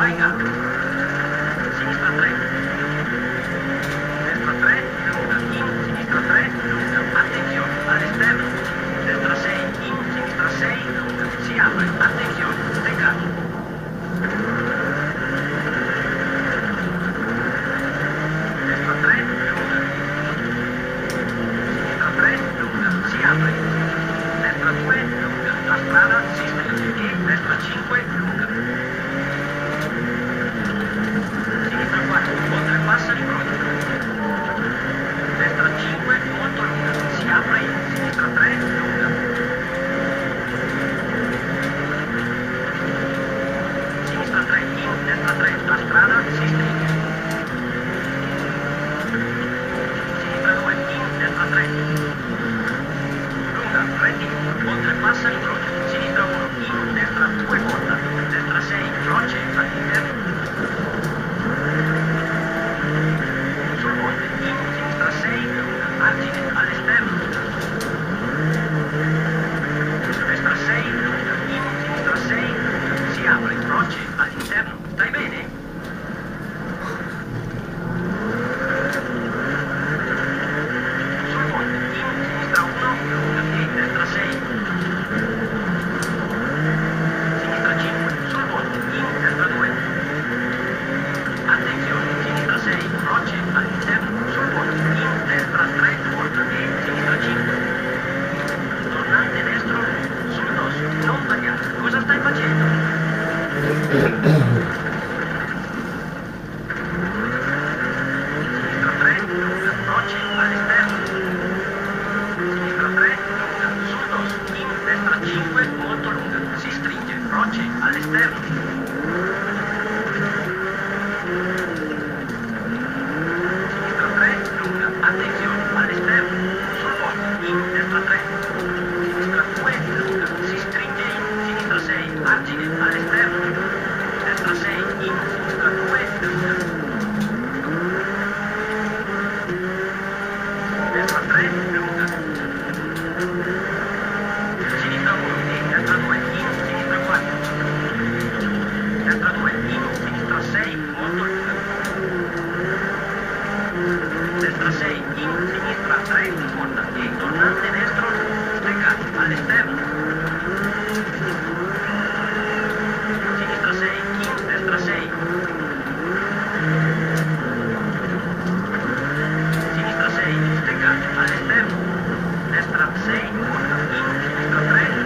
vai gatto. Sinistra 3. Destra 3, lunga, in, sinistra 3, lunga. Attenzione, all'esterno. Destra 6, in, sinistra 6, lunga. Si apre, attenzione, steccato. Destra 3, lunga. Sinistra 3, lunga. Si apre. Destra 2, lunga. La strada si stringe e destra 5, lunga. Sinistra 4, oltrepassa l'incrocio. Destra 5, molto lunga. Si apre in sinistra 3, lunga. Sinistra 3, in, destra 3, la strada si stringe. Sinistra 2, in, destra 3. Lunga, rettilineo, oltrepassa l'incrocio. Sinistra 1, in, destra 2, corta. Destra 6, croce, all'interno. Sul ponte, in, sinistra 6, lunga, argine, all'esterno. Destra 6, lunga, in, sinistra 6, lunga, si apre, croce, all'interno. Stai bene? Sul ponte, in, sinistra 1, lunga, e destra 6. Sinistra 5, sul ponte, in, destra 2. Attenzione, sinistra 6, croce, all'interno, sul ponte, in, destra 3, corta e sinistra 5. Tornante destro, sul dosso, non sbagliare. Cosa stai facendo? Sinistra 3, lunga, croce, all'esterno. Sinistra 3, lunga, sul dosso, in, destra 5, molto lunga, si stringe, croce, all'esterno. Sinistra 3, lunga, attenzione, all'esterno, sul ponte, in, destra 3. Sinistra 2, lunga, si stringe in, sinistra 6, argine, all'esterno. Destra 6, in, sinistra 2, lunga. Destra 3, lunga. Sinistra 1, e destra 2, in, sinistra 4. Destra 2, in, sinistra 6, molto lunga. Destra 6, in, sinistra 3, corta e tornante destro, steccato, all'esterno. Sinistra 6, in, destra 6. Sinistra 6, steccato, all'esterno. Destra 6, corta, in, sinistra 3,